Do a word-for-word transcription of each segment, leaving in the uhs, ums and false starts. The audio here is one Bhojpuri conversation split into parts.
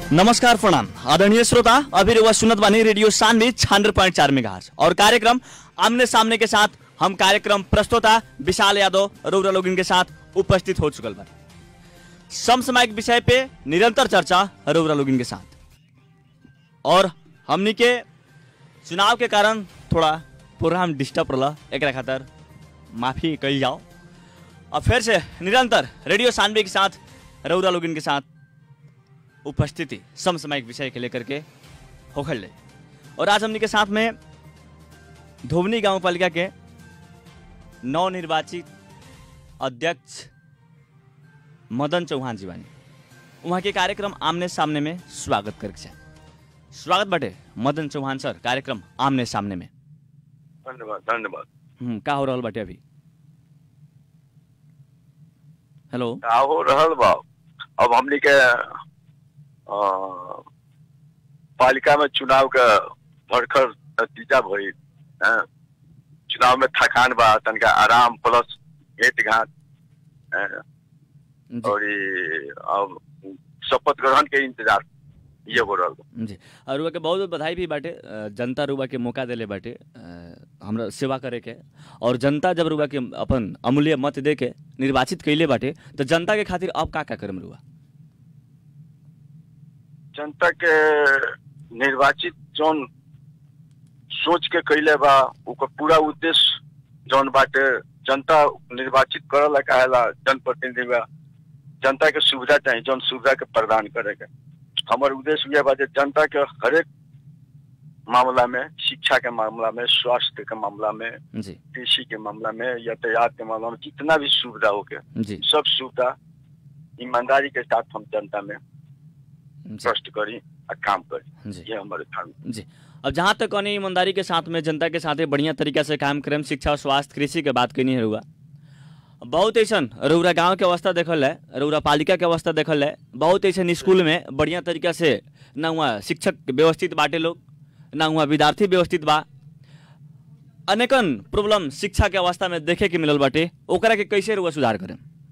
नमस्कार प्रणाम आदरणीय श्रोता, अभी रुआ सुनत बानी रेडियो सानवी छियानवे पॉइंट चार मेगाहर्ट्ज और कार्यक्रम आमने सामने के साथ हम कार्यक्रम प्रस्तोता विशाल यादव रौरा लोगिन के साथ उपस्थित हो चुकल बानी। समसामयिक विषय पे निरंतर चर्चा रौरा लोगिन के साथ और हमनी के चुनाव के कारण थोड़ा प्रोग्राम डिस्टर्ब रहा, एक खातर माफी कही जाओ। और फिर से निरंतर रेडियो सानवी के साथ रौरा लोगिन के साथ उपस्थिति समसामयिक विषय के लेकर के होखल ले। और आज हमनी के साथ में धोबनी गांव पालिका के नवनिर्वाचित अध्यक्ष मदन चौहान जी बानी। वहाँ के कार्यक्रम आमने सामने में स्वागत करके स्वागत बाटे मदन चौहान सर कार्यक्रम आमने सामने में। धन्यवाद धन्यवाद। हम्म का हो रहल बाटे अभी? हेलो का हो रहल बा? अब हमनी के पालिका में चुनाव का भरखर नतीजा भइल। चुनाव में थकान बा, तनका आराम प्लस भेंट घाट और अब शपथ ग्रहण के इंतजार ये हो रहा जी। और रुआ के बहुत बहुत बधाई भी बाटे, जनता रुआ के मौका देले बाटे हमरा सेवा करे के। और जनता जब रुआ के अपन अमूल्य मत दे के निर्वाचित कैले बाटे तो जनता के खातिर अब का का करम रुआ? जनता के निर्वाचित जौन सोच के कैले बा ओकर पूरा उद्देश्य जौन बाटे जनता निर्वाचित करला कहेला जनप्रतिनिधि बा, जनता के सुविधा चाहिए, जौन सुविधा के प्रदान करे के हमार उद्देश्य यह बा जे जनता के हरेक मामला में, शिक्षा के मामला में, स्वास्थ्य के मामला में, कृषि के मामला में, यातायात के मामला में जितना भी सुविधा हो के सब सुविधा ईमानदारी के साथ हम जनता में ट्रस्ट करी और काम करी, ये हमारे काम जी। अब जहाँ तक कौन ईमानदारी के साथ में जनता के साथ बढ़िया तरीका से काम करें, शिक्षा स्वास्थ्य कृषि के बात करनी है रुआ, बहुत ऐसा रौरा गांव के अवस्था देखल है, रौरा पालिका के अवस्था देखल है, बहुत ऐसा स्कूल में बढ़िया तरीका से ना हुआ शिक्षक व्यवस्थित बाटे लोग, ना हुआ विद्यार्थी व्यवस्थित बा, अनेकन प्रॉब्लम शिक्षा के अवस्था में देखे के मिलल बाटे, ओकरा के कैसे रुआ सुधार करें?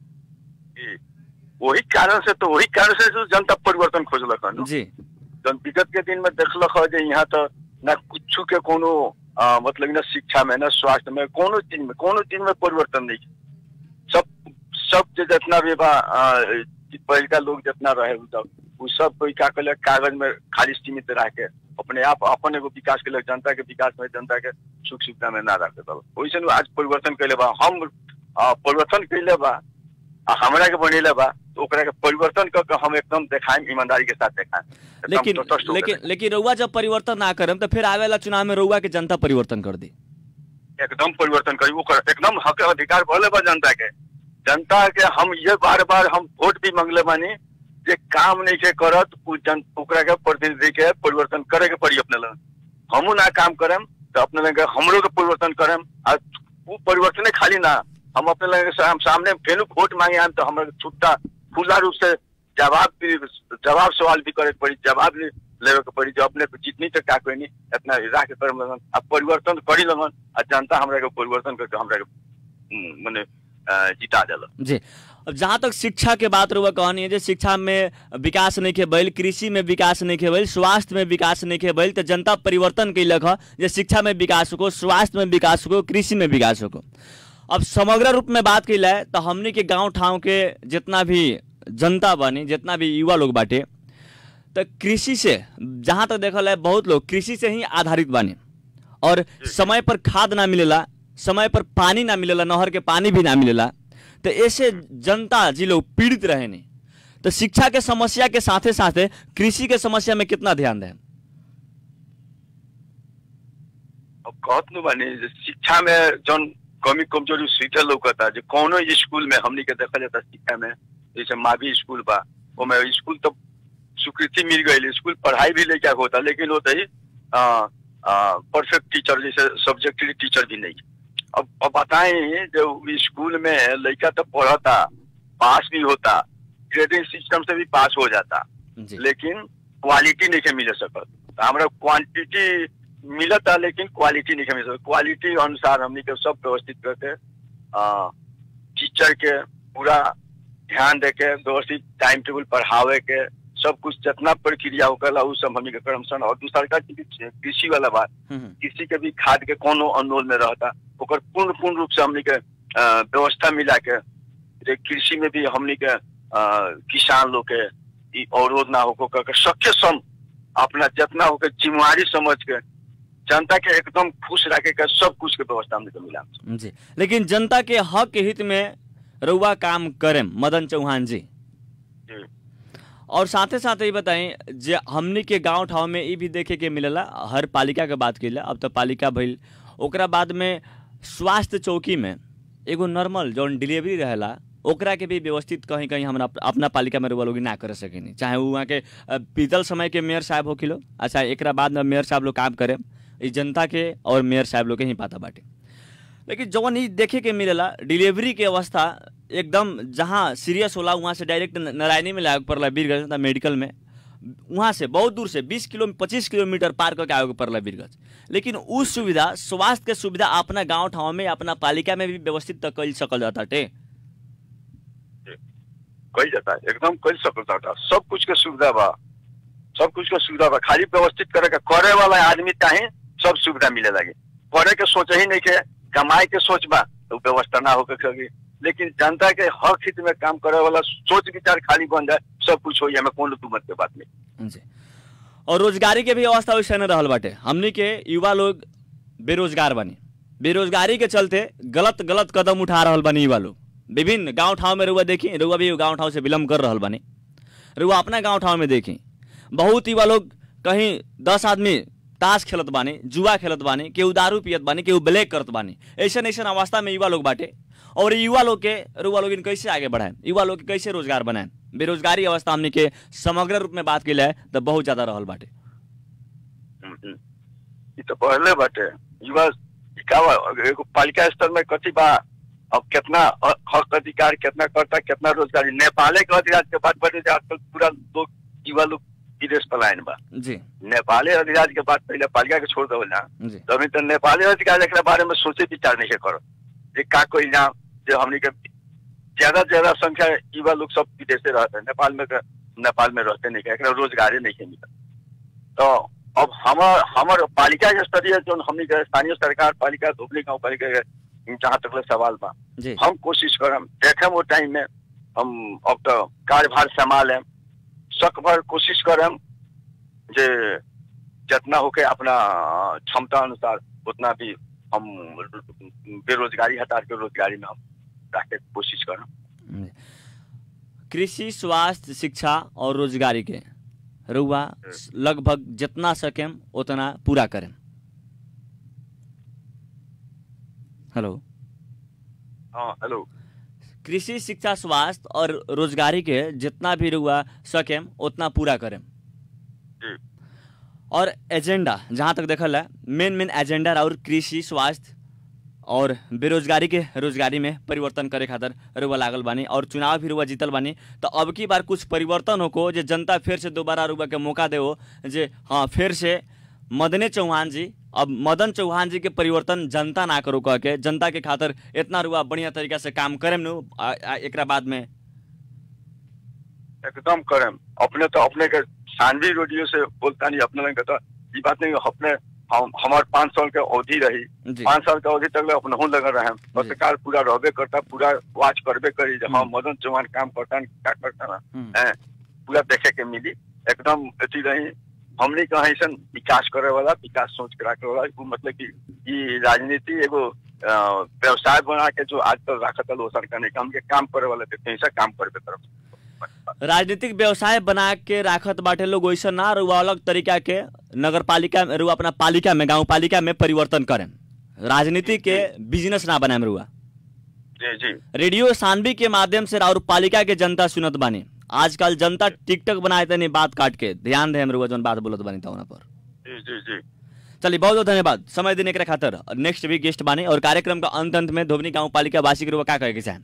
वही कारण से तो वही कारण से जनता परिवर्तन खोजलक जी। जन विगत के दिन में देखलक है यहाँ तो न कुछ के कोनो मतलब न शिक्षा में, न स्वास्थ्य में, कोनो चीज में कोनो चीज में परिवर्तन नहीं। सब सब जितना भी बा पहले का लोग जितना रहे वो सब कोई क्या कर कागज में खाली सीमित रह के अपने आप अपन एगो विकास के लिए जनता के विकास में, जनता के सुख सुविधा में ना रखे। वैसे आज परिवर्तन कैले बा, हम परिवर्तन कैले बा, हमरा के बनेले बा तो ओकरा के परिवर्तन करके हम एकदम देखाएं, ईमानदारी के साथ देखाएं। लेकिन लेकिन लेकिन रउआ जब परिवर्तन ना करम तो फिर आवेला चुनाव में रउआ के जनता परिवर्तन कर दी। एकदम परिवर्तन करी, ओकर एकदम हक अधिकार भले बा जनता के। जनता के हम ये बार बार हम वोट भी मांगले बानी जे काम नहीं के करत उ जन ओकरा के प्रतिनिधि के परिवर्तन करे के पड़ी अपने लग। हमू ना काम करम तो अपने लग हमरो के परिवर्तन करम। और वो परिवर्तन खाली ना, हम अपने लगे सामने फेनु वोट मांगे आम तो हमारे छुट्टा खुला रूप से जवाब भी जवाब सवाल भी करे पड़ी, जवाब भी लेवे के पड़ी। जो अपने जितनी तक का कोई नहीं इतना राख कर लगन अब परिवर्तन करी लगन और जनता हमरा के परिवर्तन करके हमरा के माने जिता देला जी। अब जहाँ तक शिक्षा के बात रुआ कहनी है, शिक्षा में विकास नहीं के बैल, कृषि में विकास नहीं के बैल, स्वास्थ्य में विकास नहीं के बैल, तो जनता परिवर्तन कैलक है जे शिक्षा में विकास हो, स्वास्थ्य में विकास हो, कृषि में विकास हो। अब समग्र रूप में बात की जाए तो हमने के गांव ठाव के जितना भी जनता बनी, जितना भी युवा लोग बाटे, तो कृषि से जहाँ तक देखल है बहुत लोग कृषि से ही आधारित बानी। और समय पर खाद ना मिलेला, समय पर पानी ना मिलेला, नहर के पानी भी ना मिलेला, तो ऐसे जनता जी लोग पीड़ित रहे नहीं। तो शिक्षा के समस्या के साथे साथे कृषि के समस्या में कितना ध्यान दें? अब कहत नु बानी शिक्षा में जौन कमी कमजोरी सीटे लौकता जो कोनो स्कूल में हमनी के देखा जाता शिक्षा में, जैसे मावी स्कूल बा ओमे स्कूल तो स्वीकृति मिल गई, स्कूल पढ़ाई भी लेके होता, लेकिन होता ही परफेक्ट टीचर जैसे सब्जेक्टली टीचर भी नहीं। अब अब बताएं जो स्कूल में लड़का तो पढ़ता, पास भी होता, ग्रेडिंग सिस्टम से भी पास हो जाता, लेकिन क्वालिटी नहीं मिल सकता। हमारा क्वांटिटी मिलता लेकिन क्वालिटी नहीं मिल सकता। क्वालिटी अनुसार हमनी के सब व्यवस्थित करके टीचर के पूरा ध्यान देके व्यवस्थित टाइम टेबल पढ़ावे के सब कुछ जितना प्रक्रिया होकर उ सब हमनी के क्रमशः। और दूसरा का कृषि वाला बात, कृषि के भी खाद के कोनो अनमोल में रहता, ओकर पूर्ण पूर्ण रूप से हमनी के व्यवस्था मिला के कृषि में भी हमनी के किसान लोग के अवरोध ना हो कर सके सम अपना जितना होकर जिम्मेवारी समझ के जनता के एकदम खुश रखे के सब कुछ के व्यवस्था हमने मिला जी। लेकिन जनता के हक के हित में रउआ काम करें मदन चौहान जी, जी। और साथे साथ ये बताएं जे हमनी के गांव ठाव में ये भी देखे के मिलेला, हर पालिका के बात कैला, अब तो पालिका भइल, ओकरा बाद में स्वास्थ्य चौकी में एगो नॉर्मल जौन डिलीवरी रहेला ओकरा के भी व्यवस्थित कहीं कहीं हमरा अपना पालिका में लोग ना कर सकेनी, चाहे वो वहाँ के बीतल समय के मेयर साहब हो किलो, अच्छा एक बाद में मेयर साहब लोग काम करे, इस जनता के और मेयर साहब लोग के ही पता बाटे। लेकिन जौन ही देखे के मिलेला डिलीवरी के अवस्था एकदम जहाँ सीरियस होला वहाँ से डायरेक्ट नारायणी में लागे पड़ला बीरगंज मेडिकल में, वहाँ से बहुत दूर से बीस किलो पच्चीस किलोमीटर पार करके आगे पड़ला बीरगंज। लेकिन उस सुविधा स्वास्थ्य के सुविधा अपना गाँव ठाव में अपना पालिका में भी व्यवस्थित तक कर सकल जाता टे कही जाता है, एकदम कही सकता था। सब कुछ के सुविधा बा, सब कुछ के सुविधा बा, खाली व्यवस्थित करे के करे वाला आदमी चाहे सब सुविधा मिले लगे। करे के सोच ही नहीं के कमाए के सोच बा तो व्यवस्था ना होके कभी, लेकिन जनता के हक हित में काम करे वाला सोच विचार खाली बन जाए सब कुछ हो, हमें कौन दुमत के बात नहीं जी। और रोजगारी के भी अवस्था वैसे न रहल बाटे, हमनी के युवा लोग बेरोजगार बनी, बेरोजगारी के चलते गलत गलत कदम उठा रहल बनी युवा लोग। विभिन्न गांव ठाव में रुआ देखी, रुआ भी गांव ठाव से विलम्ब कर रहल बनी, रुआ अपना गांव ठाव में देखी बहुत युवा लोग कहीं दस आदमी ताश खेलत बानी, जुआ खेलत बानी, केहू दारू पियत बानी, केहू ब्लैक करत बानी, ऐसा ऐसा अवस्था में युवा लोग बाटे। और युवा लोग के रुआ लोग कैसे आगे बढ़ाएं, युवा लोग के कैसे रोजगार बनाएं, बेरोजगारी अवस्था हमने के समग्र रूप में बात की है तो बहुत ज्यादा रहल बाटे। तो पहले बाटे युवा पालिका स्तर में कथी बा, अब कितना हक अधिकार कितना करता, कितना रोजगारी नेपाले के अधिराज के बाद बढ़े आजकल पूरा लोग युवा लोग विदेश पलायन बा जी। नेपाली अधिराज के बाद पहले पालिका के छोड़ दो ना, तो अभी तो नेपाली अधिराज के बारे में सोचे विचार नहीं करो ये का कोई ना, जो हमने के ज्यादा ज्यादा संख्या युवा लोग सब विदेश से रहते हैं, नेपाल में नेपाल में रहते नहीं, एक रोजगार नहीं मिला। तो अब हमार हमार पालिका के स्तरीय जो हमने के स्थानीय सरकार पालिका धुबली गाँव पालिका जहाँ तक सवाल बा, हम कोशिश करम देखे वो टाइम में हम अब तो कार्यभार संभालें, शक भर कोशिश करम जे जितना होके अपना क्षमता अनुसार उतना भी हम बेरोजगारी हटा के रोजगारी में हम रखे कोशिश करम। कृषि स्वास्थ्य शिक्षा और रोजगारी के रुआ लगभग जितना सकें उतना पूरा करें। हेलो हाँ हेलो। कृषि शिक्षा स्वास्थ्य और रोजगारी के जितना भी रुआ सकें उतना पूरा करें जी। और एजेंडा जहाँ तक देखल है मेन मेन एजेंडा और कृषि स्वास्थ्य और बेरोजगारी के रोजगारी में परिवर्तन करे खातर रुआ लागल बानी और चुनाव भी रुआ जीतल बानी। तो अब की बार कुछ परिवर्तन हो जो जनता फिर से दोबारा रुआ के मौका दे हो जे हाँ फिर से मदने चौहान जी, अब मदन चौहान जी के परिवर्तन जनता ना करो कह के जनता के खातर इतना रुआ बढ़िया तरीका से काम करें नु एक बाद में एकदम करें। अपने तो अपने के सानवी रेडियो से बोलता नहीं, अपने लगे तो ये बात नहीं, अपने हम हमारे पाँच साल के अवधि रही, पाँच साल के अवधि तक अपने हूँ लगा रहे पत्रकार पूरा रहबे करता, पूरा वाच करबे करी हाँ मदन चौहान काम करता क्या करता ना पूरा देखे के मिली। एकदम अथी रही हमने कहा ऐसा विकास करे वाला विकास सोच के रखे वाला, मतलब कि ये राजनीति एगो व्यवसाय बना के जो आजकल रखा वो सरकार ने काम के काम करे वाला देते ऐसा काम करबे तरफ राजनीतिक व्यवसाय बना के राखत बाटे लोग वैसा ना रुआ अलग तरीका के नगर पालिका रुआ अपना पालिका में गाँव पालिका में परिवर्तन करें, राजनीति के बिजनेस ना बनाए रुआ। जी जी। रेडियो सानवी के माध्यम से और पालिका के जनता सुनत बानी, आजकल जनता टिकटॉक बनाए थे बात काट के ध्यान दे रुआ जो बात बोलत बानी था पर। जी जी जी। चलिए बहुत बहुत धन्यवाद समय देने के खातिर। नेक्स्ट वीक गेस्ट बानी और कार्यक्रम का अंत अंत में धोबनी गाँव पालिका वासी के रुआ क्या कहे के चाहे?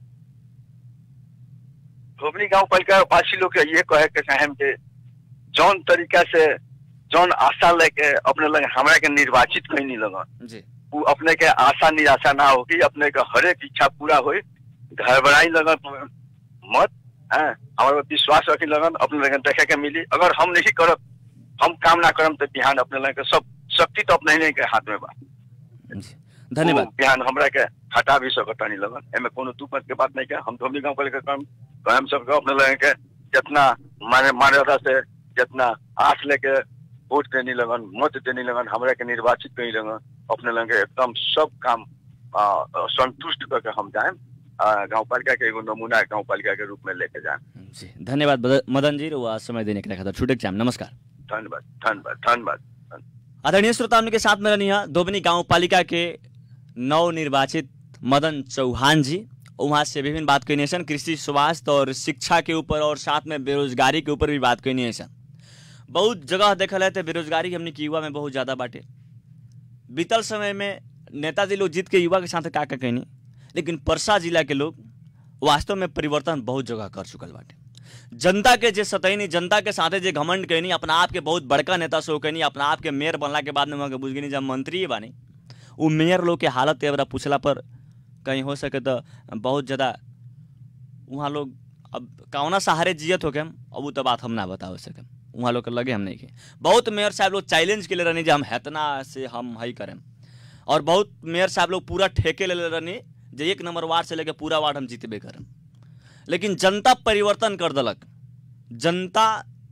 धोबनी गाँव पालिका वासी लोग ये कहे के चाहे कि जौन तरीका से जौन आशा लेके अपने लगे हमारा के निर्वाचित कहीं नहीं लगा जी, वो अपने के आशा निराशा ना होगी, अपने के हर एक इच्छा पूरा हो, घबराई लगा मत हैं हमारे विश्वास रखी लगन अपने लगन देखे के मिली। अगर हम नहीं करब, हम काम ना करम तो बिहान अपने लगन के सब शक्ति तो अपने नहीं के हाथ में बा। धन्यवाद। बिहान हमरा के हटा भी सकता नहीं लगन, एमे कोनो दू मत के बात नहीं के। हम तो गाँव पालिका काम हम सब अपने लगन के जितना माने मान्यता से जितना आस लेके वोट देने लगन, मत देने लगन, हमरा के निर्वाचित करने लगन, अपने लगन के एकदम सब काम संतुष्ट करके हम जाए गाँव पालिका के एगो नमूना गाँव पालिका के रूप में लेके जाए। जी धन्यवाद मदन जी, रुआ समय देने के लिए छूटे जाम। नमस्कार। धन्यवाद धन्यवाद धन्यवाद। आदरणीय श्रोता के साथ में रहनी है धोबनी गाँव पालिका के नव निर्वाचित मदन चौहान जी। वहाँ से विभिन्न बात करनी है, कृषि, स्वास्थ्य और शिक्षा के ऊपर और साथ में बेरोजगारी के ऊपर भी बात करनी है। बहुत जगह देखल है तो बेरोजगारी हमने की युवा में बहुत ज़्यादा बाटे। बीतल समय में नेताजी लोग जीत के युवा के साथ का का कहनी, लेकिन परसा जिला के लोग वास्तव में परिवर्तन बहुत जगह कर चुकल बाटे। जनता के जे सतैनी, जनता के साथे जे घमंड कहनी, अपना आप के बहुत बड़का नेता से कहनी, अपना आप के मेयर बनला के बाद में वहाँ के बुझ गई जब मंत्री बानी, वो मेयर लोग के हालत एवरा पूछला पर कहीं हो सके तो बहुत ज़्यादा वहाँ लोग अब कौना सहारे जियत हो के हम अब वो तो बात हम ना बता सके, वहाँ लोग के लगे हम नहीं के। बहुत मेयर साहब लोग चैलेंज के ले रहनी जो हम हेतना से हम हई करें, और बहुत मेयर साहब लोग पूरा ठेके ले ले रहनी जो एक नंबर वार्ड से लेके पूरा वार्ड हम जीतबे करें। लेकिन जनता परिवर्तन कर दलक। जनता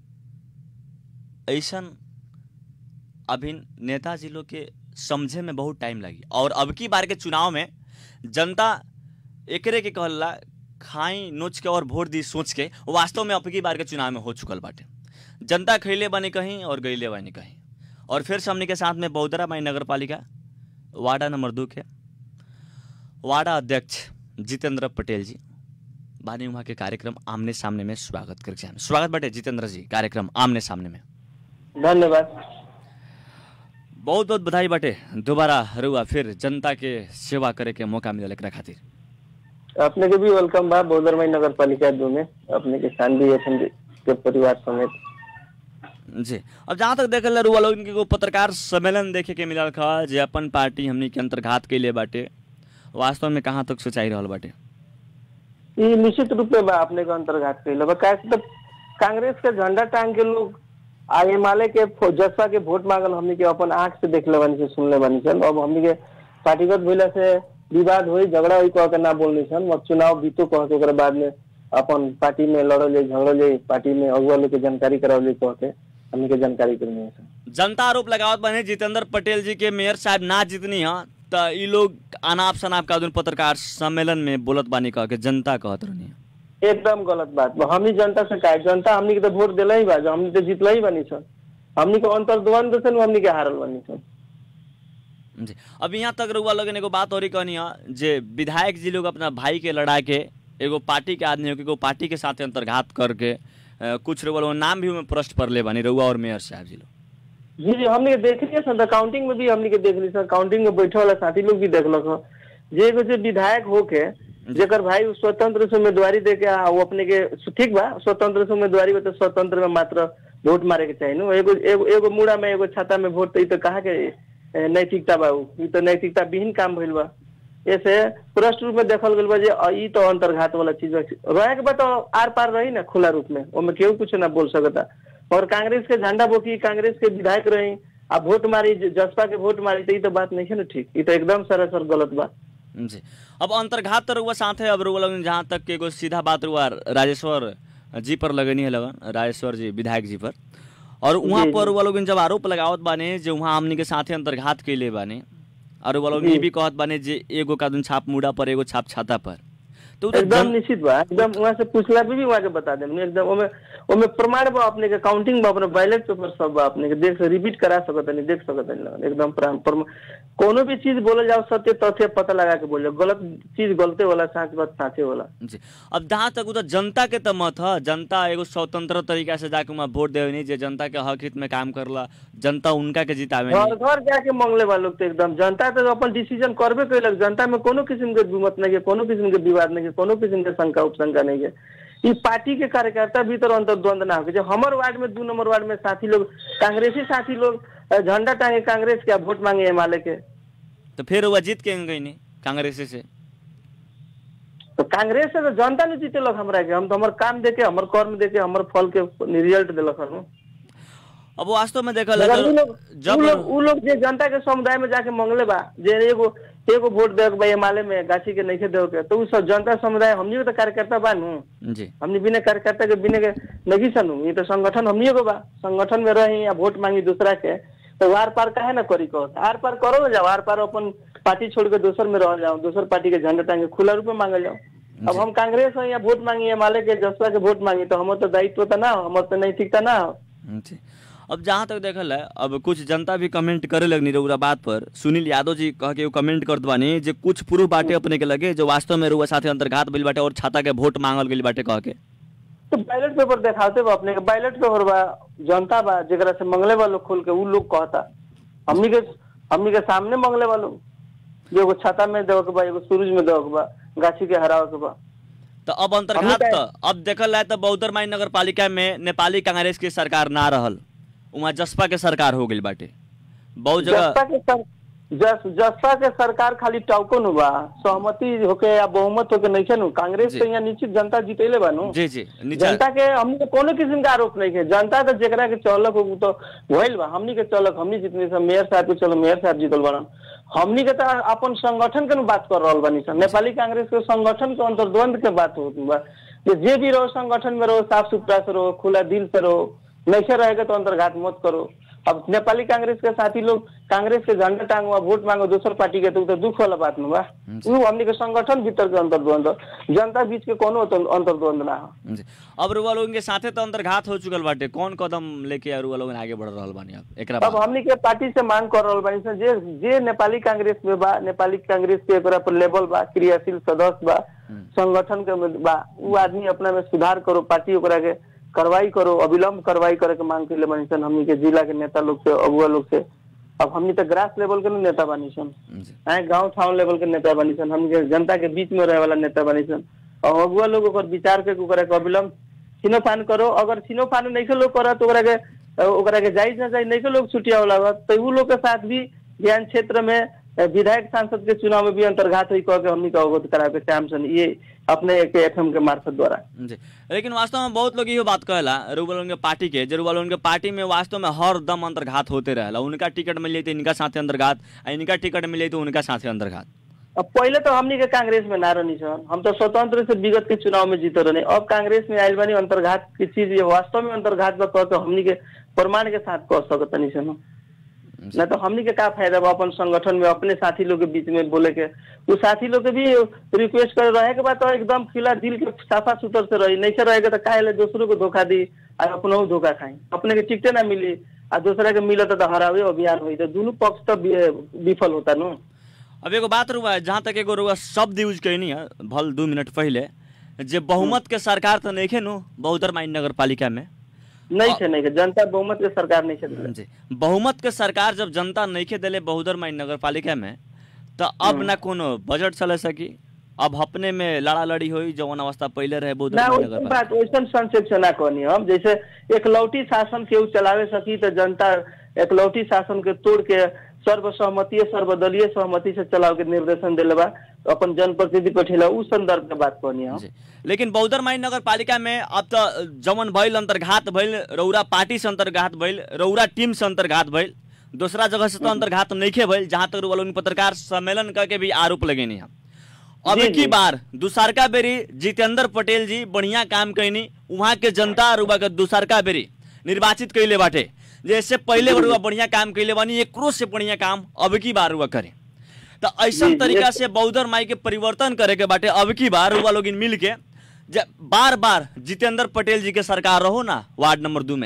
ऐसा अभी नेताजी लोग के समझे में बहुत टाइम लगी, और अब की बार के चुनाव में जनता एकरे के कहला खाई नोच के और वोट दी सोच के, वास्तव में अब की बार के चुनाव में हो चुकल बाटे। जनता खैले बनी कहीं और गईले बनी कहीं। और फिर से हमने के साथ में बहुदरा माई नगर पालिका वार्डा नंबर दो के वार्डा अध्यक्ष जितेंद्र पटेल जी बानी, वहाँ के कार्यक्रम आमने सामने में स्वागत करके जाए। स्वागत बाटे जितेंद्र जी कार्यक्रम आमने सामने में। धन्यवाद। बहुत बहुत बधाई बाटे दोबारा रुआ फिर जनता के सेवा करे के मौका मिले एकरा खातिर। अपने के भी वेलकम बा बहुदरमाई नगर पालिका दो में, अपने के शांति एफएम के परिवार समेत। जी अब जहाँ तक देखल रुआ लोग इनके पत्रकार सम्मेलन देखे के मिलल खा जे अपन पार्टी हमनी के अंतर्घात के लिए बाटे, वास्तव में कहाँ तक सोचाई रहल बाटे? ये निश्चित रूप में बा अपने के अंतर्घात कैले बा। तो कांग्रेस के झंडा टांग के लोग आगे माले के जसपा के वोट मांगल हमनी के अपन आंख से देख ले बनी से सुन ले बनी सन। अब हमनी के पार्टीगत भइला से विवाद हुई, झगड़ा हुई कह के ना बोलनी सन। अब चुनाव बीतो कह के ओकरा बाद में अपन पार्टी में लड़ले झगड़ले, पार्टी में अगुआ लोग के जानकारी करावले कह के हमनी के जानकारी करनी सन। जनता आरोप लगावत बने जितेंद्र पटेल जी के मेयर साहब ना जितनी है तो ई लोग अनाप शनाप का पत्रकार सम्मेलन में बोलत बानी कह के जनता कहत रहनी है। एकदम गलत बात। हमनी जनता से कहे, जनता हमनी के तो वोट दिला ही बा, जो हमनी तो जीतला ही बनी सन। हमनी के अंतर्द्वंद से हमनी के हारल बनी सन। जी अब यहाँ तक रुआ लोग एगो बात और ही कहनी है जे विधायक जी लोग अपना भाई के लड़ा के एगो पार्टी के आदमी हो एगो पार्टी के साथ अंतर्घात करके कुछ रुआ लोग नाम भी उनमें प्रश्न पर ले बनी रुआ और मेयर साहब जी लोग। जी जी हमनी के देख लिया सन, काउंटिंग में भी हमनी के देख ली सन। काउंटिंग में बैठे वाला साथी लोग भी देखलक जे एगो जे विधायक होके जेकर भाई स्वतंत्र से उम्मीदवारी दे के वो अपने के ठीक बा, स्वतंत्र से उम्मीदवारी तो स्वतंत्र में मात्र वोट मारे के चाहिए। एगो एगो एगो मुड़ा में एगो छाता में वोट तो कहा के नैतिकता बा, ई तो नैतिकता विहीन काम भइल बा। ऐसे स्पष्ट रूप में देखल गइल बा जे ई तो अंतर्घात वाला चीज रहे के बा तो आर पार रही ना खुला रूप में, ओमे केहू कुछ ना बोल सकता। और कांग्रेस के झंडा बोकी, कांग्रेस के विधायक रही आ वोट मारी, जसपा के वोट मारी, तो ई तो बात नहीं है ना ठीक, ई तो एकदम सरासर गलत बात। जी अब अंतर्घात तो रुआ साथ है। अब रुआ लगन जहाँ तक एगो सीधा बात रुआ राजेश्वर जी पर लगनी है लगन, राजेश्वर जी विधायक जी पर, और वहाँ पर रुआ लोग जब आरोप लगावत बाने जो वहाँ हमनी के साथे अंतर्घात के लिए बाने, और रुआ लोग ये भी कहत बाने जे एगो कादून छाप मुड़ा पर एगो छाप छाता पर, तो एकदम निश्चित बा। एकदम वहाँ से पूछला भी, भी वहाँ के बता देम एकदम। ओमे ओमे प्रमाण बा, अपने के काउंटिंग बा, अपने बैलेट पेपर सब बा, अपने के देख से रिपीट करा सकत नहीं, देख सकत नहीं एकदम प्रमाण। कोनो भी चीज बोले जाओ सत्य तथ्य पता लगा के बोले, गलत चीज गलते वाला, सच बात साचे वाला। जी अब जहाँ तक तो जनता के तो मत है, जनता एगो स्वतंत्र तरीका से जाके वहाँ वोट देवे नहीं, जे जनता के हक हित में काम करला, जनता उनका के जितावे घर घर जाके मांगले वाला लोग तो एकदम जनता तो अपन डिसीजन करबे कैलक। जनता में कोनो किस्म के विमत नहीं है, कोनो किस्म के विवाद नहीं है, कोनो किस्म के शंका उपशंका नहीं है। इस पार्टी के कार्यकर्ता भीतर अंतर्द्वंद ना हो। जब हमारे वार्ड में दो नंबर वार्ड में साथी लोग कांग्रेसी साथी लोग झंडा टांगे कांग्रेस के, वोट मांगे एमएलए के, तो फिर वो जीत के गई नहीं कांग्रेस से। तो कांग्रेस से तो जनता ने जीतेलक हमरा के, हम तो हमार काम देके हमार कर्म देके हमार फल के रिजल्ट देलक हन। अब वास्तव में देखल मगर उ लोग जब उ लोग उ लोग जे जनता के समुदाय में जाके मंगले बा जे एगो एगो वोट देके बा एमाले में गाछी के नहीं देवे के, तो उ सब जनता समुदाय हमनी के तो कार्यकर्ता बा नु जी हमनी बिना कार्यकर्ता के बिना के नहीं सनू, ये तो संगठन हमनी को बा, संगठन में रही या वोट मांगी दूसरा के, तो वार पार काहे ना करी कहो, आर पार करो ना जाओ, आर पार अपन पार्टी छोड़ के दूसर में रह जाओ, दूसर पार्टी के झंडा टांगे खुला रूप में मांगे जाओ। अब हम कांग्रेस है या वोट मांगी एमाले के जसपा के वोट मांगी तो हमारे तो दायित्व तो ना हो, हमारे तो नैतिकता ना हो। जी अब जहाँ तक देखल है, अब कुछ जनता भी कमेंट करे लगनी रउरा बात पर। सुनील यादव जी कह के कमेंट करत बानी जे कुछ प्रूफ बाटे अपने के लगे जो वास्तव में रउआ साथे अंतर्घात भइल बाटे और छाता के वोट मांगल गइल बाटे कह के, तो बैलेट पेपर दिखाते बा अपने के, बैलेट पेपर बा, जनता बा जेकरा से मंगले वालों खोल के उ लोग कहता हमनी के हमनी के सामने मंगले वालों जो एगो छाता में देवे के बा, एगो सूरज में देवे के बा, गाछी के हरावे के बा। तो अब अंतर्घात तो अब देखल जाए तो बहुदरमाई नगर पालिका में नेपाली कांग्रेस की सरकार ना रहल, वहाँ जसपा के सरकार हो गई बाटे बहुत जगह। जसपा के सर, जस जसपा के सरकार खाली टाउकन बा, सहमति होके या बहुमत होके नहीं है नु, कांग्रेस तो यहाँ निश्चित जनता जीतेले बा नु। जी जी जनता के हमनी के कोनो किस्म का आरोप नहीं है, जनता तो जेकरा के चलक हो तो भइल बा, हमनी के चलक हमनी जितने सब मेयर साहब के चलो मेयर साहब जीतल बारन, हमनी के तो अपन संगठन के बात कर रहल बानी सन, नेपाली कांग्रेस के संगठन के अंतर्द्वंद के बात होत बा, जे भी रहो संगठन में रहो, साफ सुथरा से रहो, खुला दिल से रहो, नहीं रहेगा तो अंतर्घात मत करो। अब नेपाली कांग्रेस के साथी लोग कांग्रेस के झंडा टांगो वोट मांगो दूसर पार्टी के, तो दुख वाला बात न बा, वो हमनी के संगठन भीतर के अंतर्द्वंद, जनता बीच के कोनो अंतर्द्वंद ना हो। अब रुआ लोगन के साथे तो अंतर्घात हो चुकल बाटे, कौन कदम लेके रुआ लोगन आगे बढ़ रहल बानी अब एकरा अब हमनी के पार्टी से मांग कर रहल बानी सन, जे जे नेपाली कांग्रेस में बा, नेपाली कांग्रेस के एकरा पर लेवल बा, क्रियाशील सदस्य बा, संगठन के बा, वो आदमी अपना में सुधार करो, पार्टी ओकरा के कार्रवाई करो, अविलंब कार्रवाई करे के मांग के बानी सन हमनी के जिला के नेता लोग से, अगुआ लोग से। अब हमनी तो ग्रास लेवल के नेता बानी सन, गाँव ठाव लेवल के नेता बानी सन, हमनी के जनता के बीच में रहे वाला नेता बानी सन, और अगुआ लोग ओकर विचार के ओकरा के अविलंब छिनोफान करो, अगर छिनोफान नहीं के लोग करा तो ओकरा के ओकरा के जायज ना जायज नहीं के लोग छुटिया वाला, तो उ लोग के साथ भी ज्ञान क्षेत्र में विधायक सांसद के चुनाव में भी अंतर्घात हुई कह के हमनी का अवगत करा के श्याम सन, ये अपने एक एफएम के मार्फत द्वारा। जी लेकिन वास्तव में बहुत लोग ये बात कहला रुआ लोगन के पार्टी के, जो रुआ लोगन के पार्टी में वास्तव में हर दम अंतर्घात होते रहेला, उनका टिकट मिल जाए तो इनका साथे अंतर्घात, इनका टिकट मिल जाए तो उनका साथे अंतर्घात। अब पहले तो हमनी के कांग्रेस में ना रहनी सन, हम तो स्वतंत्र से विगत के चुनाव में जीते रहने, अब कांग्रेस में आयल बानी, अंतर्घात की चीज ये वास्तव में अंतर्घात बा कह के हमनी के प्रमाण के साथ कह सकत नहीं सन, न तो हमनी के का फायदा बा अपन संगठन में अपने साथी लोग के बीच में बोले के, वो साथी लोग के भी रिक्वेस्ट कर रहे के बाद तो एकदम खिला दिल के साफा सुथर से रही, नहीं से रहेगा तो काहे दूसरों को धोखा दी और अपनों धोखा खाई, अपने के टिकटे ना मिली और दूसरा के मिलत तो हरावे अभियान हुई, तो दोनों पक्ष तो विफल होता नु। अब एगो बात रुआ, जहाँ तक एगो रुआ शब्द यूज कैनी है भल दो मिनट पहले, जे बहुमत के सरकार तो नहीं खे नु बहुदरमाई नगर पालिका में, नहीं थे नहीं थे, जनता बहुमत के सरकार नहीं थे जी, बहुमत के सरकार जब जनता नहीं खे दिले बहुदरमाई नगर पालिका में, तो अब ना कोनो बजट चले सकी, अब अपने में लड़ा लड़ी हुई जवन अवस्था पहले रहे बहुदरमाई नगर बात वैसन संक्षेप से ना कहनी हम, जैसे एक लौटी शासन के चलावे सकी तो जनता एक लौटी शासन के तोड़ के सर्वसहमति सर्वदलीय सहमति से चलाव के निर्देशन दिले बा, अपन जनप्रतिनिधि बैठेला उस संदर्भ के बात कहनी हम। लेकिन बहुदरमाई नगर पालिका में अब तो जमन भइल अंतर्घात भइल, रौरा पार्टी से अंतर्घात भइल, रौरा टीम से अंतर्घात भइल, दूसरा जगह से तो अंतर्घात नहीं खे भइल, जहाँ तक वालों पत्रकार सम्मेलन करके भी आरोप लगेनी हम। अब की बार दूसरका बेरी जितेंद्र पटेल जी बढ़िया काम कैनी, वहाँ के जनता रुआ के दूसरका बेरी निर्वाचित कैले बाटे, जैसे पहले रुआ बढ़िया काम कैले बानी, एक से बढ़िया काम अब की बार रुआ करे, तो ऐसा तरीका से बहुदरमाई के परिवर्तन करे के बाटे। अब की बार रुआ लोग मिल के बार बार जितेंद्र पटेल जी के सरकार रहो ना वार्ड नंबर दो में,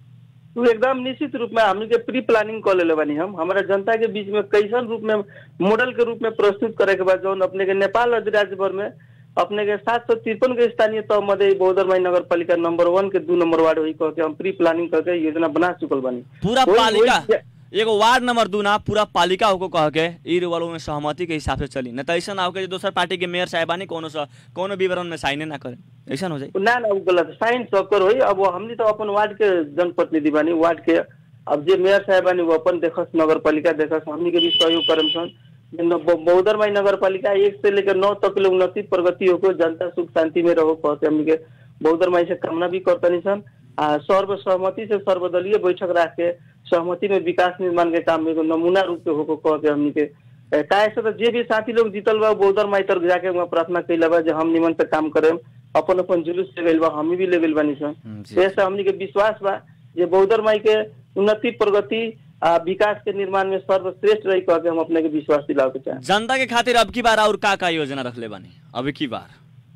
तो एकदम निश्चित रूप में हमने के प्री प्लानिंग कर ले बानी हम, हमारा जनता के बीच में कैसन रूप में मॉडल के रूप में प्रस्तुत करे के बाद जो अपने के नेपाल राज्य भर में अपने के सात सौ तिरपन के स्थानीय तह मध्य बहुदरमाई नगर पालिका नंबर वन के दो नंबर वार्ड हुई कह के हम प्री प्लानिंग करके योजना बना चुकल बानी। पूरा पालिका एगो वार्ड नंबर दो ना पूरा पालिका होको कह के ई वालों में सहमति के हिसाब से चली, न तो ऐसा ना हो के दूसर पार्टी के मेयर साहबानी कोनो सा कोनो विवरण में साइन ना करे, ऐसा हो जाए ना ना गलत साइन सबकर होई। अब हमनी तो अपन वार्ड के जनप्रतिनिधि बानी, वार्ड के अब जे मेयर साहबानी वो अपन देखस, नगर पालिका देखस, हमनी के भी सहयोग करम सन, बौद्धरमाई नगर पालिका एक से लेकर नौ तक के उन्नति प्रगति होको जनता सुख शांति में रहो कहते हमनी के बौद्धरमाई से कामना भी करतनी सन। आ सर्व सहमति से सर्वदलीय बैठक रख के सहमति में विकास निर्माण के काम एगो नमूना रूप से होको कहते हमनी के काहे से तो जे भी साथी लोग जीतल बा बौद्धरमाई तर जाके वहाँ प्रार्थना कैला बा जे हम निमन से काम करें अपन अपन जुलूस से गइल बा हम भी ले गइल बानी सन। ऐसे हमनी के विश्वास बा जे बौद्धरमाई के उन्नति प्रगति आ विकास के निर्माण में सर्वश्रेष्ठ रही कह के हम अपने के विश्वास दिलावे के चाहे। जनता के खातिर अब की बार और का का योजना रखले बानी अब की बार?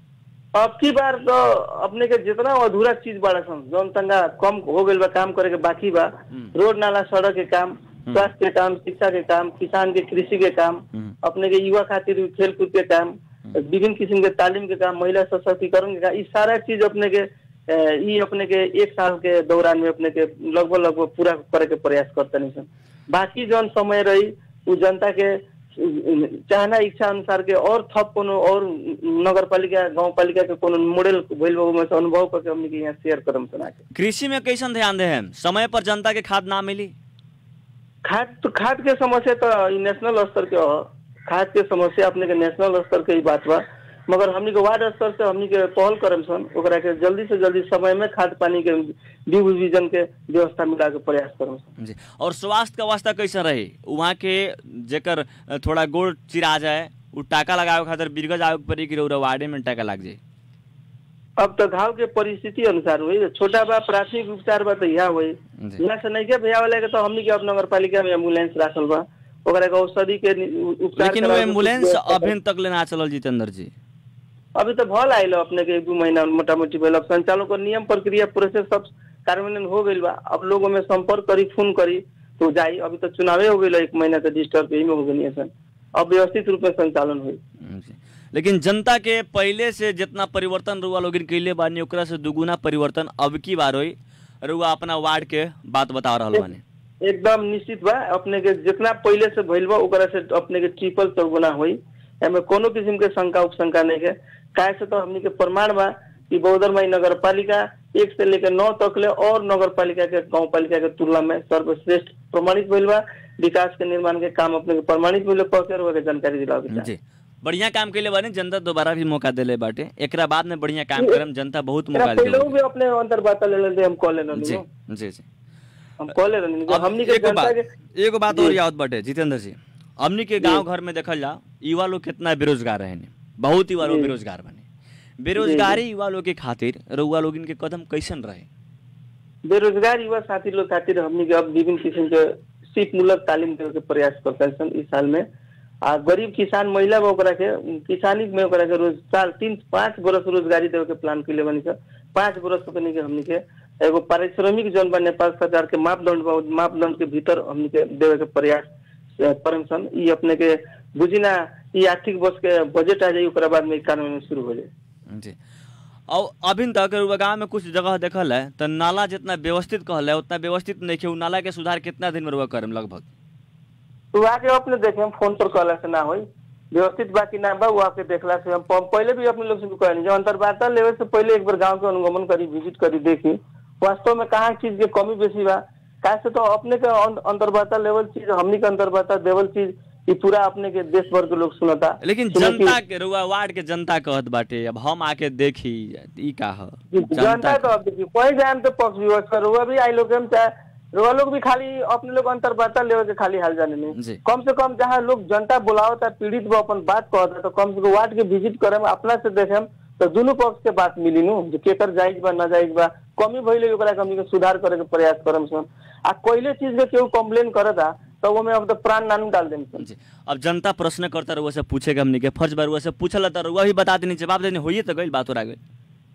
अब की बार तो अपने के जितना अधूरा चीज बड़ा सन जौन तंगा कम हो गइल बा काम करे के बाकी बा, रोड नाला सड़क के काम, स्वास्थ्य के काम, शिक्षा के काम, किसान के कृषि के काम, अपने के युवा खातिर खेल कूद के काम, विभिन्न किस्म के तालीम के काम, महिला सशक्तिकरण के काम, ये सारा चीज अपने के ये अपने के एक साल के दौरान में अपने के लगभग लगभग पूरा करे के प्रयास करते नहीं सन। बाकी जौन समय रही वो जनता के चाहना इच्छा अनुसार के और थप कोनो और नगर पालिका गाँव पालिका के कोनो मॉडल भइल में से अनुभव करके हमने के यहाँ शेयर करम सुना के। कृषि में कैसन ध्यान दे हम समय पर जनता के खाद ना मिली? खाद तो खाद के समस्या तो नेशनल स्तर के हो, खाद के समस्या अपने के नेशनल स्तर के ही बात बा, मगर हमनी के वार्ड स्तर से हमनी के पहल करम सन ओकरा के जल्दी से जल्दी समय में खाद पानी के डिवीजन के व्यवस्था मिला के प्रयास करम सन जी। और स्वास्थ्य का अवस्था कैसा रही वहाँ के जेकर थोड़ा गोड़ चिरा जाए उ टाका लगावे खातिर बिरगज आवे पड़ी कि रउरा वार्डे में टाका लाग जाए? अब तो घाव के परिस्थिति अनुसार हुई, छोटा बा प्राथमिक उपचार बा तो यहाँ हुई, यहाँ से नहीं के भैया वाले के तो हमनी के अब नगर पालिका में एम्बुलेंस राखल बा ओकरा के औषधि के उपचार। लेकिन वो एम्बुलेंस अभी तक ले ना चलल जितेंद्र जी? अभी तो भल आयल अपने के एक दू महीना मोटा मोटी भेल, अब संचालक को नियम प्रक्रिया प्रोसेस सब कार्यान्वयन हो गई बा, अब लोगों में संपर्क करी फोन करी तो जाई। अभी तो चुनावे हो गई एक महीना के डिस्टर्ब यही में हो गई सन, अब व्यवस्थित रूप में संचालन हुई। लेकिन जनता के पहले से जितना परिवर्तन रुआ लोग कैले बानी ओकरा से दुगुना परिवर्तन अब की बार हुई रुआ अपना वार्ड के बात बता रहा बानी? एकदम निश्चित बा, अपने के जितना पहले से भइल बा ओकरा से अपने के ट्रिपल चौगुना हुई, एमे कोनो किस्म के शंका उपशंका नहीं है। काहे से तो हमनी के प्रमाण बा कि बौद्धरमाई नगर पालिका एक से लेकर नौ तक ले और नगर पालिका के गाँव पालिका के तुलना में सर्वश्रेष्ठ प्रमाणित भइल बा। विकास के निर्माण के काम अपने के प्रमाणित भइल के जानकारी दिलावे जी। बढ़िया काम के लिए बानी, जनता दोबारा भी मौका देले बाटे, एकरा बाद में बढ़िया काम करम जनता बहुत मौका देले। भी अपने अंतर्वार्ता ले लेते हम कॉल लेना जी जी जी हम कॉल ले लेना हमनी के जनता के एगो बात और याद बाटे जितेंद्र जी, हमनी के गांव घर में देखल जा युवा लोग कितना बेरोजगार रहे, बहुत युवा लोग बेरोजगार बने। बेरोजगारी युवा लोग के खातिर रउआ लोग इनके कदम कैसन रहे? बेरोजगार युवा साथी लोग खातिर हमनी के अब विभिन्न किस्म के सीप मूलक तालीम देवे के प्रयास करते हैं इस साल में। आ गरीब किसान महिला ओकरा के किसानी में ओकरा के रोज साल तीन पाँच बरस रोजगारी देवे के प्लान के लिए बनी सर। पाँच बरस के हमनी के एगो पारिश्रमिक जौन बा नेपाल सरकार के मापदंड बा मापदंड के भीतर हमनी के देवे के प्रयास करम सन। ई अपने के बुझिना ई आर्थिक वर्ष के बजट आ जाए ओकरा बाद में कार्यान्वयन शुरू हो जाए जी। और अभी तक गाँव में कुछ जगह देखल है तो नाला जितना व्यवस्थित कहल है उतना व्यवस्थित नहीं है। नाला के सुधार कितना दिन में रुआ करम लगभग? तो आके अपने देखे हम फोन पर कहला से ना होई व्यवस्थित बाकी ना बा, वो आके देखला से हम पहले भी अपने लोग से कहनी जो अंतर्वार्ता लेवे से पहले एक बार गांव के अनुगमन करी, विजिट करी, देखी वास्तव में कहाँ चीज के कमी बेसी बा। काहे से तो अपने के अंतर्वार्ता लेवल चीज हमनी के अंतर्वार्ता देवल चीज ये पूरा अपने के देश भर के लोग सुनता। लेकिन जनता के रुआ वार्ड के जनता कहत बाटे अब हम आके देखी ई का ह जनता तो अब देखी कोई जान तो पक्ष विपक्ष कर रुआ भी आई लोग हम चाहे रुआ लोग भी खाली अपने लोग अंतर्वार्ता लेवे के खाली हाल जाने नहीं। कम से कम जहाँ लोग जनता बुलावता पीड़ित वो अपन बात कहता तो कम से कम वार्ड के विजिट करे अपना से देखे तो दोनों पक्ष के बात मिली नु जो केकर जायज बा ना जायज बा कमी भइले ओकरा हमनी के सुधार करे के प्रयास करम सन। आ कोइले चीज के केहू कंप्लेन करता तो वो में अब तो प्राण नानू डाल देम सन। अब जनता प्रश्न करता रुआ से पूछेगा हमनी के फर्ज बा रुआ से पूछल त रुआ भी बता देनी जवाब देनी होई तो गइल बात हो गइल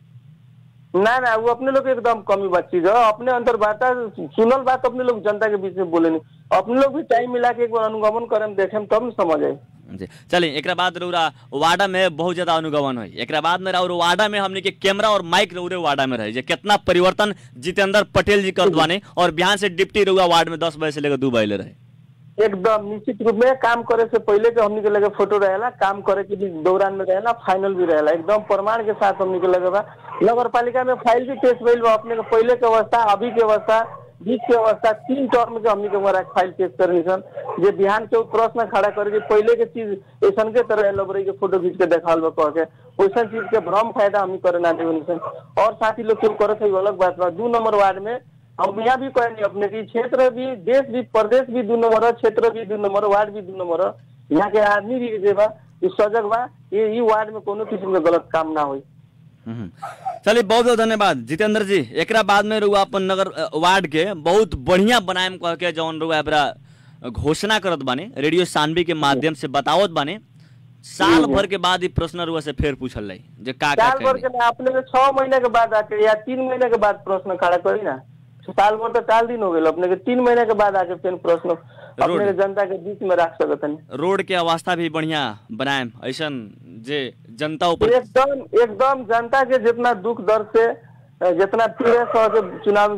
ना ना वो अपने लोग एकदम कमी बात चीज है। अपने अंतर्वार्ता सुनल बात अपने लोग जनता के बीच में बोले नहीं, अपने लोग भी टाइम मिला के एक बार अनुगमन करें देखें तब न समझ आए जी। चलिए एक बाद रउरा वार्डा में बहुत ज्यादा अनुगमन हुई, एक बाद में और वार्डा में हमने के कैमरा और माइक रउरे वार्डा में रहे कितना परिवर्तन जितेंद्र पटेल जी कर दवाने और बिहान से डिप्टी रउआ वार्ड में दस बजे से लेकर दो बजे रहे। एकदम निश्चित रूप में काम करे से पहले के हमनी के लगे फोटो रहेला, काम करे के भी दौरान में रहेला, फाइनल भी रहेला, एकदम प्रमाण के साथ हमनी के लगे बा। नगर पालिका में फाइल भी पेश भइल बा अपने के पहले के अवस्था अभी के अवस्था बीच के अवस्था तीन टर्म के हमनी के हमारा फाइल पेश करनी सन जे बिहान के प्रश्न खड़ा करे जे पहले के चीज ऐसन के तरह लबरई के फोटो खींच के देखाल बा कह के वैसा चीज के भ्रम फायदा हमनी करे ना देवनी सन। और साथी लोग क्यों करत है अलग बात बा। दो नंबर वार्ड में हम यहाँ भी कहनी अपने की क्षेत्र भी देश भी प्रदेश भी दो नंबर है, क्षेत्र भी दो नंबर, वार्ड भी दो नंबर है। यहाँ के आदमी भी जे बा सजग बा ये ई वार्ड में कोनो किस्म के गलत काम ना हो। चलिए बहुत बहुत धन्यवाद जितेंद्र जी। एक बाद में रुआ अपन नगर वार्ड के बहुत बढ़िया बनाएम कह के जौन रुआ घोषणा करत बाने रेडियो सानवी के माध्यम से बतावत बाने। साल भर के बाद ही प्रश्न रुआ से फिर पूछल रही जे का का साल भर के अपने छह महीने के बाद आके या तीन महीने के बाद प्रश्न खड़ा करी ना। साल भर तो चार दिन हो गए अपने के तीन महीने के बाद आके फिर प्रश्न अपने के जनता के बीच में रख सकतन। रोड के अवस्था भी बढ़िया बनाएम ऐसा जे जनता ऊपर एकदम एकदम जनता के जितना दुख दर्द से जितना पीड़े सह के चुनाव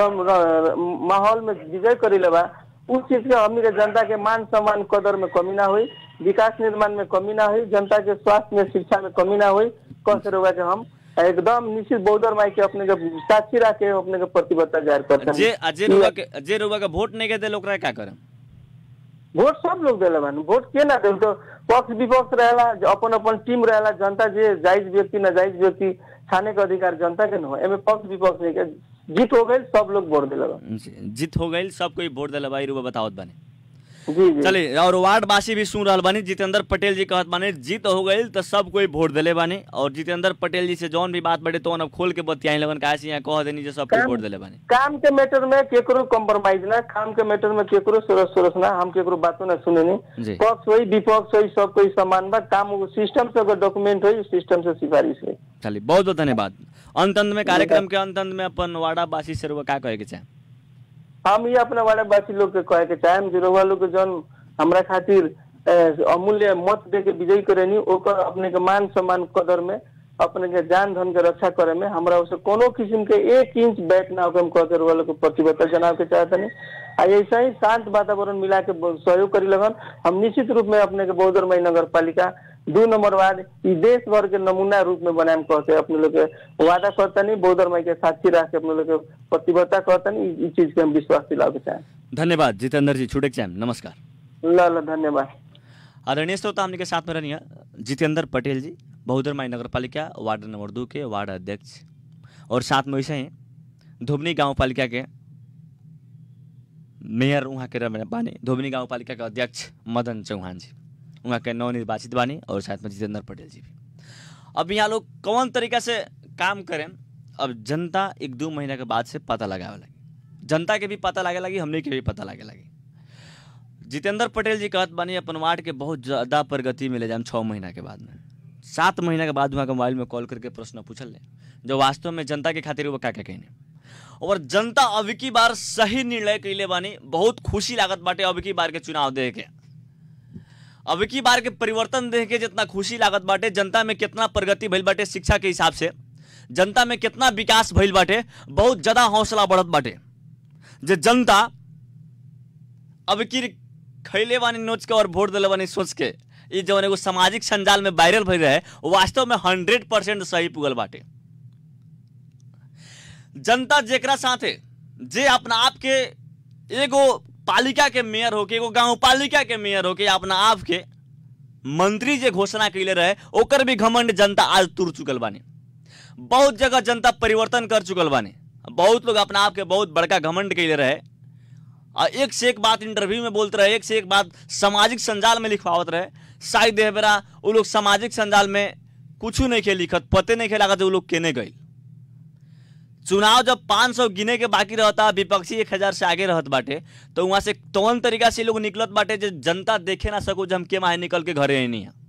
माहौल में विजय करी लेबा उस चीज के हमनी के जनता के मान सम्मान कदर में कमी ना हुई, विकास निर्माण में कमी ना हुई, जनता के स्वास्थ्य में शिक्षा में कमी ना हुई। कह से रोगा के हम एकदम निश्चित बौद्धर माई के अपने के साक्षी रख के अपने के प्रतिबद्धता जाहिर करते हैं। जे जे रोगा के जे रोगा के वोट नहीं के दे लोकरा का करम? वोट सब लोग देले बानी, वोट के ना दे तो पक्ष विपक्ष रहेला अपन अपन टीम रहेला। जनता जे जायज व्यक्ति ना जायज व्यक्ति छाने का अधिकार जनता के न हो। एमे पक्ष विपक्ष नहीं के जीत हो गई सब लोग वोट दिला बा। जीत हो गई सब कोई वोट दिला भाई रुआ बतावत बानी। जी जी चलिए और वार्ड वासी भी सुन रहा बानी। जितेंद्र पटेल जी कहत बानी जीत हो गई तो सब कोई वोट दिले बानी। और जितेंद्र पटेल जी से जौन भी बात बढ़े तो अब खोल के बतियाई लगन काहे से यहाँ कह देनी जो सब कोई वोट दिले बानी। काम के मैटर में केकरो कॉम्प्रोमाइज ना, काम के मैटर में केकरो सोरस सोरस ना, हम केकरो बातों ना सुने नहीं। पक्ष होई विपक्ष होई सब कोई समान बा। काम सिस्टम से अगर डॉक्यूमेंट होई सिस्टम से सिफारिश होई। चलिए बहुत बहुत धन्यवाद। अंत अंत में कार्यक्रम के अंत अंत में अपन वार्ड वासी से रुआ का कहे के चाहे? हम ये अपने वार्ड वासी लोग के कहे के चाहे जो रुआ लोग जौन हमरा खातिर अमूल्य मत दे के विजयी करेनी ओकर अपने के मान सम्मान कदर में अपने के जान धन के रक्षा करे में हमरा उसे कोनो किस्म के एक इंच बैठ ना होकर हम कह के वालों को प्रतिबद्धता जनाव के चाहते नहीं। आ ऐसा ही शांत वातावरण मिला के सहयोग करी लगन हम निश्चित रूप में अपने के बौद्धर मई नगर पालिका दो नंबर वार्ड ई देश भर के नमूना रूप में बनाए कहते अपने लोग के वादा करता नहीं। बौद्धर मई के साक्षी रख के अपने लोग के प्रतिबद्धता करता नहीं। इस चीज के हम विश्वास दिलाओ के चाहे। धन्यवाद जितेंद्र जी। छुटे चाहे नमस्कार। ल ल धन्यवाद। आदरणीय श्रोता हमने के साथ में रहनी जितेंद्र पटेल जी बौद्धर मई नगर पालिका वार्ड नंबर दो के वार्ड अध्यक्ष और साथ में वैसे ही धोबनी गांव पालिका के मेयर वहाँ के रहे बानी। धोबनी गांव पालिका के अध्यक्ष मदन चौहान जी वहाँ के नवनिर्वाचित बानी और साथ में जितेंद्र पटेल जी भी। अब यहाँ लोग कौन तरीका से काम करें अब जनता एक दो महीना के बाद से पता लगावे लगी। जनता के भी पता लगे लगी, हमने के भी पता लगे लगी। जितेंद्र पटेल जी कहत बानी अपन वार्ड के बहुत ज़्यादा प्रगति मिले जाए छः महीना के बाद में। सात महीना के बाद वहाँ के मोबाइल में कॉल करके प्रश्न पूछल ले जो वास्तव में जनता के खातिर वो क्या क्या कहने। और जनता अब की बार सही निर्णय कैले बानी। बहुत खुशी लागत बाटे अब की बार के चुनाव देख के, अब की बार के परिवर्तन देख के जितना खुशी लागत बाटे। जनता में कितना प्रगति भइल बाटे शिक्षा के हिसाब से, जनता में कितना विकास भइल बाटे, बहुत ज्यादा हौसला बढ़त बाटे। जे जनता अब की खैले बानी नोच के और वोट दिले बानी सोच के ये जो एगो सामाजिक संजाल में वायरल भइल रहे वास्तव में हंड्रेड परसेंट सही पुगल बाटे। जनता जेकरा साथे जे अपना आप के एगो पालिका के मेयर होके एगो गांव पालिका के मेयर होके अपना आप के मंत्री जे घोषणा कैले रहे ओकर भी घमंड जनता आज तुर चुकल बानी। बहुत जगह जनता परिवर्तन कर चुकल बानी। बहुत लोग अपना आप के बहुत बड़का घमंड कैले रहे और एक से एक बात इंटरव्यू में बोलते रहे, एक से एक बात सामाजिक संजाल में लिखवावत रहे। शायद यह बेरा वो लोग सामाजिक संजाल में कुछ नहीं खे लिखत, पते नहीं खे लागत वो लोग केने गए। चुनाव जब पाँच सौ गिने के बाकी रहता, विपक्षी एक हजार से आगे रहत बाटे तो वहां से कौन तरीका से लोग निकलत बाटे जो जनता देखे ना सको जम के माहे निकल के घरे नहीं है।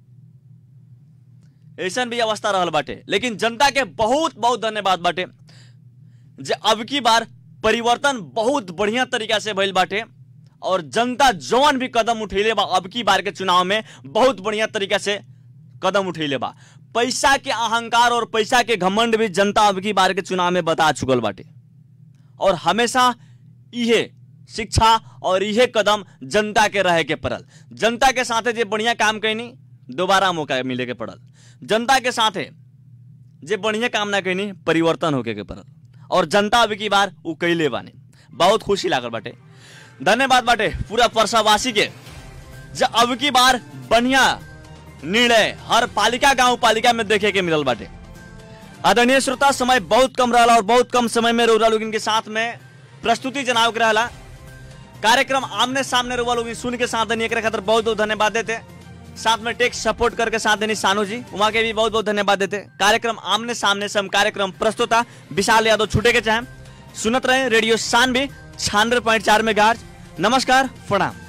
ऐसा भी अवस्था रहल बाटे। लेकिन जनता के बहुत बहुत धन्यवाद बाटे जे अब की बार परिवर्तन बहुत बढ़िया तरीका से भइल बाटे और जनता जौन भी कदम उठैले बा अब की बार के चुनाव में बहुत बढ़िया तरीका से कदम उठैले बा। पैसा के अहंकार और पैसा के घमंड भी जनता अब की बार के चुनाव में बता चुकल बाटे और हमेशा इहे शिक्षा और इहे कदम जनता के रहे के पड़ल। जनता के साथे जे बढ़िया काम कैनी दोबारा मौका मिले के पड़ल। जनता के साथे जे बढ़िया काम ना कैनी परिवर्तन होके के पड़ल और जनता अब की बार उ कैले बाने। बहुत खुशी लागल बाटे। धन्यवाद बाटे पूरा परसावासी के जब अब की बार बढ़िया निर्णय हर पालिका गांव पालिका में देखे के मिलल बाटे। आदरणीय श्रोता, समय बहुत कम रहा और बहुत कम समय में रउरा लोगन के साथ में प्रस्तुति जनाव के रहला। कार्यक्रम आमने सामने रउरा लोगन सुन के साथ देनी एकरा खातिर बहुत बहुत धन्यवाद देते। साथ में टेक सपोर्ट करके साथ देनी सानू जी, वहां के भी बहुत बहुत धन्यवाद देते। कार्यक्रम आमने सामने से हम कार्यक्रम प्रस्तुता विशाल यादव छूटे के चाहे सुनत रहे रेडियो शान भी छियानवे पॉइंट चार में गार्ज। नमस्कार, प्रणाम।